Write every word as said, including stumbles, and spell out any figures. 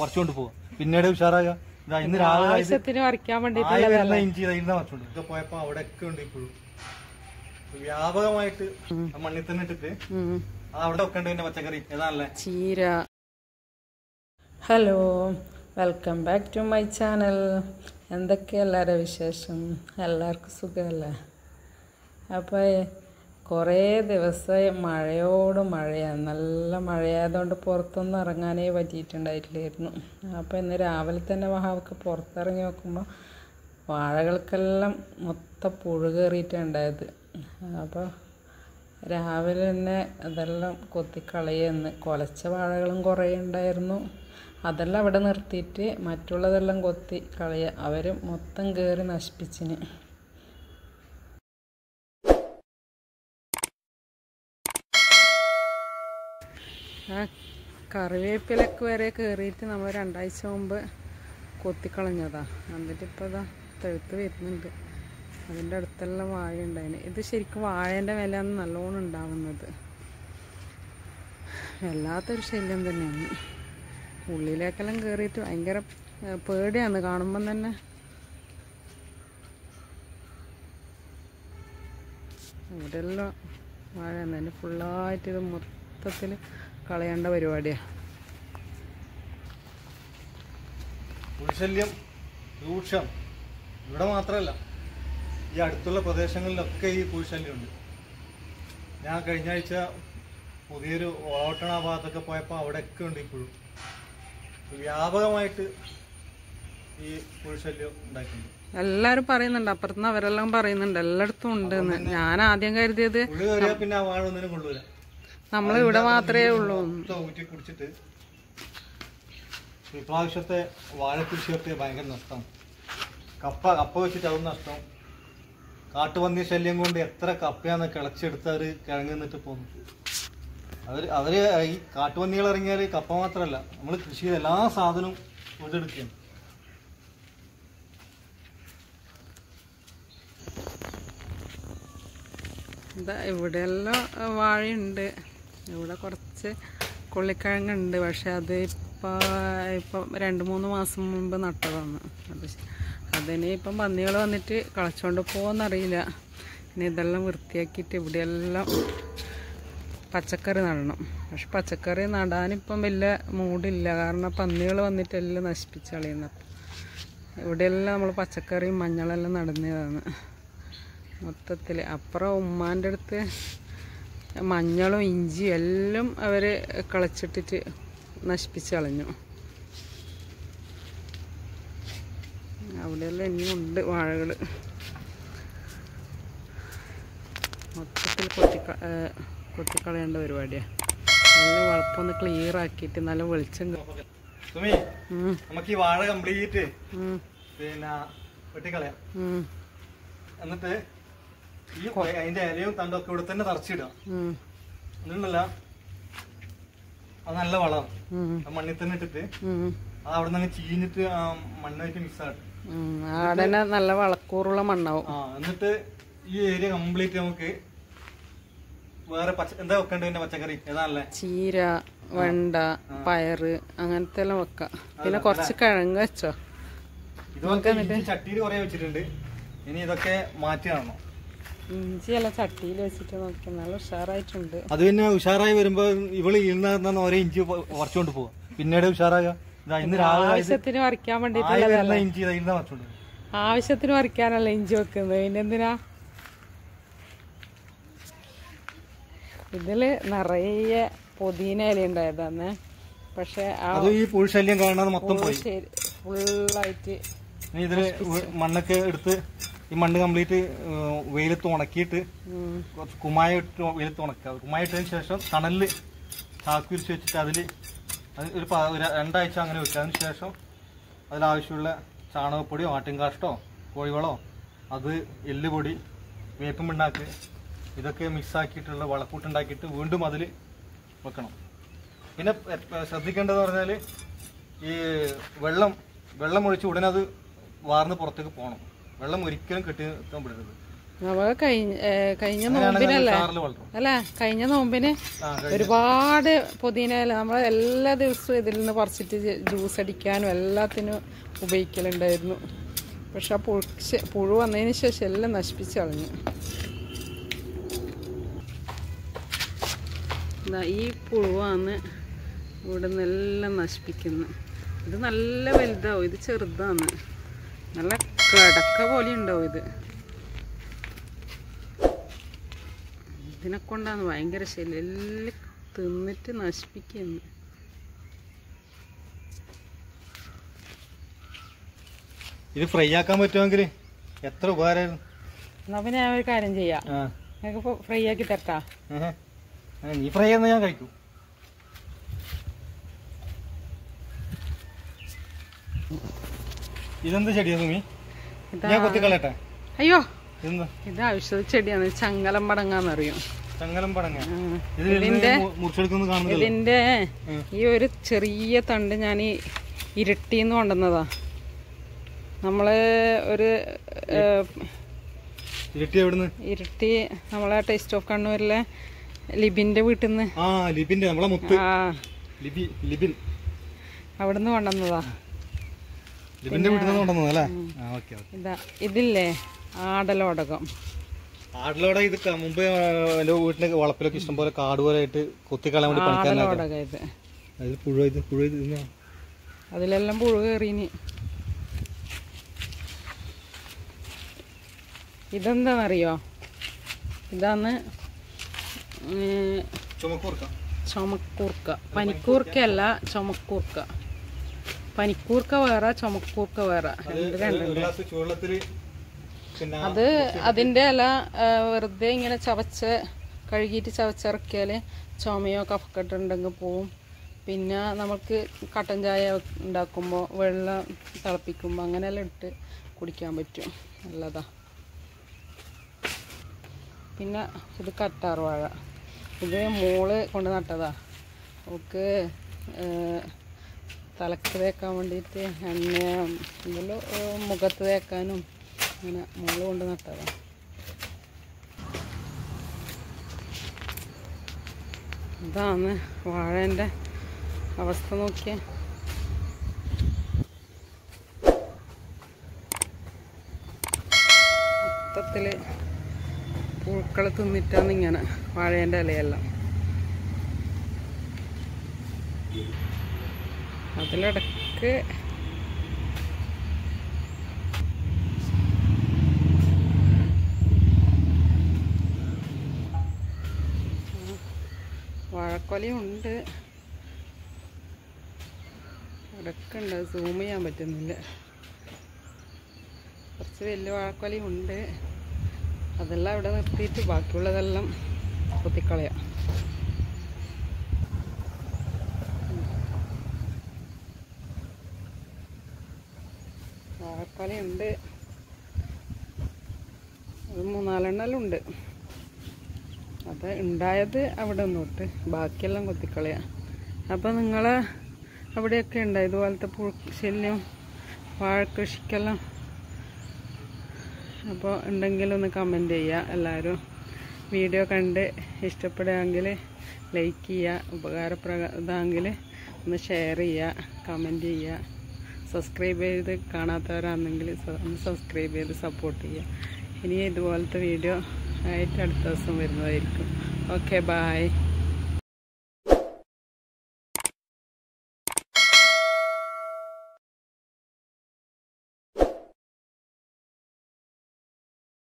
പറിച്ചോണ്ട് പോവാ. പിന്നീട് ഉഷാറായ ഇന്ന് രാവിലെ ഇഞ്ചി ഇരുന്ന പറിച്ചോണ്ട് ഇതൊക്കെ പോയപ്പോ അവിടെ ഒക്കെ ഉണ്ട് ഇപ്പോഴും വ്യാപകമായിട്ട് മണ്ണിൽ തന്നെ ഇട്ടിട്ട് അത് അവിടെ ഒക്കെ ഉണ്ട്. പിന്നെ പച്ചക്കറി ഏതാണല്ലേ ചീര. Hello, welcome back to my channel. എന്തൊക്കെയാ എല്ലാവരുടെ വിശേഷം? എല്ലാവർക്കും സുഖമല്ലേ? അപ്പോൾ കുറേ ദിവസമായി മഴയോട് മഴയാണ്. നല്ല മഴയായതുകൊണ്ട് പുറത്തൊന്നും ഇറങ്ങാനേ പറ്റിയിട്ടുണ്ടായിട്ടില്ലായിരുന്നു. അപ്പോൾ ഇന്ന് രാവിലെ തന്നെ മഹാവൊക്കെ പുറത്തിറങ്ങി നോക്കുമ്പോൾ വാഴകൾക്കെല്ലാം മൊത്തം പുഴു കയറിയിട്ടുണ്ടായത്. അപ്പോൾ രാവിലെ തന്നെ അതെല്ലാം കൊത്തിക്കളയെന്ന്. കുലച്ച വാഴകളും കുറേ ഉണ്ടായിരുന്നു. അതെല്ലാം അവിടെ നിർത്തിയിട്ട് മറ്റുള്ളതെല്ലാം കൊത്തി കളയുക. അവർ മൊത്തം കയറി നശിപ്പിച്ചിന്. ആ കറിവേപ്പിലൊക്കെ വരെ കയറിയിട്ട് നമ്മൾ രണ്ടാഴ്ച മുമ്പ് കൊത്തിക്കളഞ്ഞതാണ്. എന്നിട്ട് ഇപ്പോൾ ഇതാ തെഴുത്ത് വരുന്നുണ്ട്. അതിൻ്റെ അടുത്തെല്ലാം വാഴ ഉണ്ടായിന്. ഇത് ശരിക്കും വാഴേൻ്റെ വിലയാണ് നല്ലോണം ഉണ്ടാവുന്നത്. വല്ലാത്തൊരു ശല്യം തന്നെയാണ്. ഉള്ളിലേക്കെല്ലാം കയറിയിട്ട് ഭയങ്കര പേടിയാണ് കാണുമ്പം തന്നെ. ഇവിടെയെല്ലാം വാഴ തന്നെ ഫുള്ളായിട്ട് ഇത് മൊത്തത്തിൽ കളയേണ്ട പരിപാടിയാണ്. പുഴുശല്യം രൂക്ഷം. ഇവിടെ മാത്രമല്ല, ഈ അടുത്തുള്ള പ്രദേശങ്ങളിലൊക്കെ ഈ പുഴുശല്യമുണ്ട്. ഞാൻ കഴിഞ്ഞ ആഴ്ച പുതിയൊരു ഓട്ടണ ഭാഗത്തൊക്കെ പോയപ്പോൾ അവിടെയൊക്കെ ഉണ്ട് ഇപ്പോഴും വ്യാപകമായിട്ട് ഈ പുഴുശല്യം ഉണ്ടായിട്ടുണ്ട്. എല്ലാരും പറയുന്നുണ്ട്, അപ്പുറത്തുനിന്ന് അവരെല്ലാം പറയുന്നുണ്ട് എല്ലായിടത്തും ഉണ്ട്. ഞാൻ ആദ്യം കരുതിയത് പുഴു കയറിയാൽ പിന്നെ ആ വാഴ ഒന്നിനും കൊള്ളൂല, നമ്മൾ ഇവിടെ മാത്രമേ ഉള്ളൂ. ഊറ്റി കുടിച്ചിട്ട് ഇപ്രാവശ്യത്തെ വാഴക്കൃഷിയൊക്കെ ഭയങ്കര നഷ്ടമാണ്. കപ്പ കപ്പ വെച്ചിട്ട് അതും നഷ്ടം. കാട്ടുപന്നി ശല്യം കൊണ്ട് എത്ര കപ്പയാന്ന് കിളച്ചെടുത്ത് അവർ കിഴങ്ങുന്നിട്ട് പോന്നു. അവർ അവര് ഈ കാട്ടുപന്നികൾ ഇറങ്ങിയാൽ കപ്പ മാത്രമല്ല, നമ്മൾ കൃഷി ചെയ്ത എല്ലാ സാധനവും കൊണ്ടെടുക്കുകയാണ്. ഇതാ ഇവിടെയെല്ലാം വാഴയുണ്ട്. ഇവിടെ കുറച്ച് കൊള്ളിക്കിഴങ്ങുണ്ട്. പക്ഷെ അത് ഇപ്പം ഇപ്പം രണ്ട് മൂന്ന് മാസം മുമ്പ് നട്ടതാണ്. അത് അതിന് ഇപ്പം പന്നികൾ വന്നിട്ട് കളച്ചുകൊണ്ട് പോകുമെന്നറിയില്ല. ഇനി ഇതെല്ലാം വൃത്തിയാക്കിയിട്ട് ഇവിടെയെല്ലാം പച്ചക്കറി നടണം. പക്ഷെ പച്ചക്കറി നടാനിപ്പം വലിയ മൂടില്ല, കാരണം പന്നികൾ വന്നിട്ട് എല്ലാം നശിപ്പിച്ച് കളയുന്നത്. ഇവിടെയെല്ലാം നമ്മൾ പച്ചക്കറിയും മഞ്ഞളെല്ലാം നടുന്നതാണ് മൊത്തത്തിൽ. അപ്പുറം ഉമ്മാൻ്റെ അടുത്ത് മഞ്ഞളും ഇഞ്ചിയും എല്ലാം അവർ കളച്ചിട്ടിട്ട് നശിപ്പിച്ച് കളഞ്ഞു. അവിടെയെല്ലാം ഇനിയും ഉണ്ട് വാഴകൾ. മൊത്തത്തിൽ കൊത്തി കൊത്തിക്കളയേണ്ട പരിപാടിയാണ്. നല്ല വളപ്പൊന്ന് ക്ലിയർ ആക്കിയിട്ട് നല്ല വെളിച്ചം. നമുക്ക് ഈ വാഴ കംപ്ലീറ്റ് പിന്നെ വെട്ടിക്കളയാം. എന്നിട്ട് ഈ അതിന്റെ ഇലയും തണ്ടൊക്കെ ഇവിടെ തന്നെ തറച്ചിടുക. എന്നിട്ടല്ല അത് നല്ല വളം മണ്ണിൽ തന്നെ ഇട്ടിട്ട് അത് അവിടെ നിന്ന് ചീഞ്ഞിട്ട് ആ മണ്ണായിട്ട് മിക്സ് ആകട്ടെ. നല്ല വളക്കൂറുള്ള മണ്ണാവും. ആ എന്നിട്ട് ഈ ഏരിയ കംപ്ലീറ്റ് നമുക്ക് വേറെ പച്ച എന്താ വെക്കേണ്ടത്? പിന്നെ പച്ചക്കറി ഏതാണല്ലേ? ചീര, വെണ്ട, പയറ് അങ്ങനത്തെ എല്ലാം വെക്കാം. പിന്നെ കുറച്ച് കിഴങ്ങ് വെച്ചോ. ഇതൊക്കെ ചട്ടിയിൽ കുറെ വെച്ചിട്ടുണ്ട്. ഇനി ഇതൊക്കെ മാറ്റി കാണണം. ഇഞ്ചിയെല്ലാം ചട്ടിയിൽ വെച്ചിട്ട് നോക്കി നല്ല ഉഷാറായിട്ടുണ്ട്. അത് പിന്നെ ഉഷാറായി വരുമ്പോ ഇവള് ഇരുന്ന ഓരോ ഇഞ്ചി പറിച്ചോണ്ട് പോവാ. പിന്നീട് ഉഷാറായ ഇന്ന് രാവിലെ ആവശ്യത്തിന് പറിക്കാൻ വേണ്ടിട്ടുള്ള ഇഞ്ചി ഇരുന്ന പറിച്ചോണ്ട് ആവശ്യത്തിന് പറിക്കാനല്ല ഇഞ്ചി വെക്കുന്നത്. പിന്നെന്തിനാ? ഇതില് നിറയെ പുതിന ഇല ഉണ്ടായതാന്ന്. പക്ഷെ ഈ പുഴുശല്യം കാണാതെ മൊത്തം ഫുള്ളായിട്ട് ഇതില് മണ്ണൊക്കെ എടുത്ത് ഈ മണ്ണ് കംപ്ലീറ്റ് വെയിലത്ത് ഉണക്കിയിട്ട് കുറച്ച് കുമ്മായ ഇട്ട് വെയിലത്ത് ഉണക്കുക. കുമ്മായ ഇട്ടതിന് ശേഷം തണലില് ചാക്കുരിച്ച് വെച്ചിട്ട് അതില് ഒരു രണ്ടാഴ്ച അങ്ങനെ വെക്കുക. അതിന് ശേഷം അതിലാവശ്യമുള്ള ചാണകപ്പൊടിയോ ആട്ടിൻകാഷ്ടോ കോഴിവളോ അത് എല്ലുപൊടി വേപ്പും പിണ്ണാക്ക് ഇതൊക്കെ മിക്സാക്കിയിട്ടുള്ള വളക്കൂട്ടുണ്ടാക്കിയിട്ട് വീണ്ടും അതിൽ വെക്കണം. പിന്നെ ശ്രദ്ധിക്കേണ്ടതെന്ന് പറഞ്ഞാൽ ഈ വെള്ളം വെള്ളം ഒഴിച്ച് ഉടനെ അത് വാർന്ന് പുറത്തേക്ക് പോകണം. വെള്ളം ഒരിക്കലും കെട്ടി നിർത്താൻ വിടരുത്. നമുക്ക് കഴിഞ്ഞ കഴിഞ്ഞ നോമ്പിനല്ലേ അല്ല കഴിഞ്ഞ നോമ്പിന് ഒരുപാട് പുതിന നമ്മൾ എല്ലാ ദിവസവും ഇതിൽ നിന്ന് പറിച്ചിട്ട് ജ്യൂസ് അടിക്കാനും എല്ലാത്തിനും ഉപയോഗിക്കലുണ്ടായിരുന്നു. പക്ഷെ ആ പുഴ പുഴു വന്നതിന് ശേഷം എല്ലാം നശിപ്പിച്ച് കളഞ്ഞു. ഈ പുഴുവാണ് ഇവിടെ നിന്നെല്ലാം നശിപ്പിക്കുന്നത്. ഇത് നല്ല വലുതാവും, ഇത് ചെറുതാണ്, നല്ല കടക്ക പോലെ ഉണ്ടാവും. ഇത് ഇതിനെ കൊണ്ടാണ് ഭയങ്കര ശല്യം, എല്ലാം തിന്നിട്ട് നശിപ്പിക്കുന്നു. ഇത് ഫ്രൈ ആക്കാൻ പറ്റുമെങ്കിൽ എത്ര ഉപകാരമായിരുന്നു. എന്നാ പിന്നെ ഞാൻ ഒരു കാര്യം ചെയ്യാം, ഞങ്ങൾക്ക് ഫ്രൈ ആക്കി തട്ടാ. നീ ഫ്രൈ ചെയ്യുന്ന ഞാൻ കഴിക്കും. ഇതെന്ത് ചെടിയാ സുമി? ഞാൻ കൊത്തിക്കളയട്ടെ? അയ്യോ, ഇത് ഔഷധ ചെടിയാണ്, ചങ്ങലം പടങ്ങാന്നറിയും. ചങ്ങലം പടങ്ങ. ഇതിന്റെ ഇതിന്റെ ഈ ഒരു ചെറിയ തണ്ട് ഞാൻ ഈ ഇരട്ടിന്ന് കൊണ്ടുവന്നതാ. നമ്മള് ഒരു ഇരട്ടി എവിടുന്ന്? ഇരട്ടി നമ്മളെ ടേസ്റ്റ് ഓഫ് കണ്ണൂരിലെ ലിബിന്റെ വീട്ടിൽ നിന്ന്. അവിടുന്ന് കൊണ്ടുവന്നതാ. ഇതാ ഇതില്ലേ ആടലോടകം. ആടലോടകം ഇത് മുമ്പ് എന്റെ വീട്ടിലെ വളപ്പിലൊക്കെ ഇഷ്ടം പോലെ കാട് പോലെ ആയിട്ട് കൊത്തിക്കളയാൻ വേണ്ടി ആടലോടകം. ഇത് പുഴു ഇത് പുഴു ഇത് അതിലെല്ലാം പുഴു കയറീന്. ഇതെന്താന്നറിയോ? ഇതാന്ന് ചുമക്കൂർക്ക. പനിക്കൂർക്കയല്ല, ചുമക്കൂർക്ക. പനിക്കൂർക്ക വേറെ, ചുമക്കൂർക്ക വേറെ, രണ്ട് രണ്ടുണ്ട്. അത് അതിൻ്റെ ഇല വെറുതെ ഇങ്ങനെ ചവച്ച് കഴുകിയിട്ട് ചവച്ചിറക്കിയാൽ ചുമയോ കഫക്കെട്ടുണ്ടെങ്കിൽ പോവും. പിന്നെ നമുക്ക് കട്ടൻ ചായ ഉണ്ടാക്കുമ്പോൾ വെള്ളം തിളപ്പിക്കുമ്പോൾ അങ്ങനെയെല്ലാം ഇട്ട് കുടിക്കാൻ പറ്റും, നല്ലതാ. പിന്നെ ഇത് കറ്റാർ വാഴ. ഇത് മോള് കൊണ്ട് നട്ടതാ. അവൾക്ക് തലക്ക് തേക്കാൻ വേണ്ടിയിട്ട് എണ്ണ എന്തെങ്കിലും മുഖത്ത് തേക്കാനും അങ്ങനെ മോള് കൊണ്ട് നട്ടതാ. ഇതാണ് വാഴേൻ്റെ അവസ്ഥ, നോക്കിയേ. മൊത്തത്തിൽ പുഴുക്കൾ തിന്നിട്ടാണ് ഇങ്ങനെ വാഴേൻ്റെ ഇലയെല്ലാം. അതിലിടക്ക് വാഴക്കൊലയും ഉണ്ട്, ഇടക്കുണ്ട്, സൂം ചെയ്യാൻ പറ്റുന്നില്ല. കുറച്ച് വലിയ വാഴക്കൊലയും ഉണ്ട്. അതെല്ലാം ഇവിടെ നിർത്തിയിട്ട് ബാക്കിയുള്ളതെല്ലാം കൊത്തിക്കളയാം. വാഴക്കൊലയുണ്ട്, അത് മൂന്നാലെണ്ണെല്ലാം ഉണ്ട്. അത് ഉണ്ടായത് അവിടെ തൊട്ട് ബാക്കിയെല്ലാം കൊത്തിക്കളയാം. അപ്പം നിങ്ങൾ അവിടെയൊക്കെ ഉണ്ട് ഇതുപോലത്തെ പുഴു ശല്യം വാഴക്കൃഷിക്കെല്ലാം? അപ്പോൾ ഉണ്ടെങ്കിലൊന്ന് കമൻറ്റ് ചെയ്യുക. എല്ലാവരും വീഡിയോ കണ്ട് ഇഷ്ടപ്പെടുകയാണെങ്കിൽ ലൈക്ക് ചെയ്യുക, ഉപകാരപ്രദമാണെങ്കിൽ ഒന്ന് ഷെയർ ചെയ്യുക, കമൻറ്റ് ചെയ്യുക. സബ്സ്ക്രൈബ് ചെയ്ത് കാണാത്തവരാണെങ്കിൽ ഒന്ന് സബ്സ്ക്രൈബ് ചെയ്ത് സപ്പോർട്ട് ചെയ്യുക. ഇനി ഇതുപോലത്തെ വീഡിയോ ആയിട്ട് അടുത്ത ദിവസം വരുന്നതായിരിക്കും. Okay, bye.